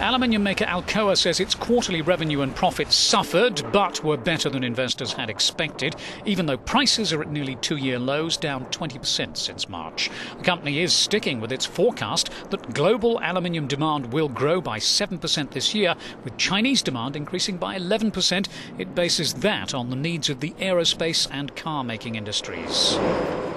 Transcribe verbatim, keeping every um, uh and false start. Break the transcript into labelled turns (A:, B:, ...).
A: Aluminium maker Alcoa says its quarterly revenue and profits suffered, but were better than investors had expected, even though prices are at nearly two-year lows, down twenty percent since March. The company is sticking with its forecast that global aluminium demand will grow by seven percent this year, with Chinese demand increasing by eleven percent. It bases that on the needs of the aerospace and car-making industries.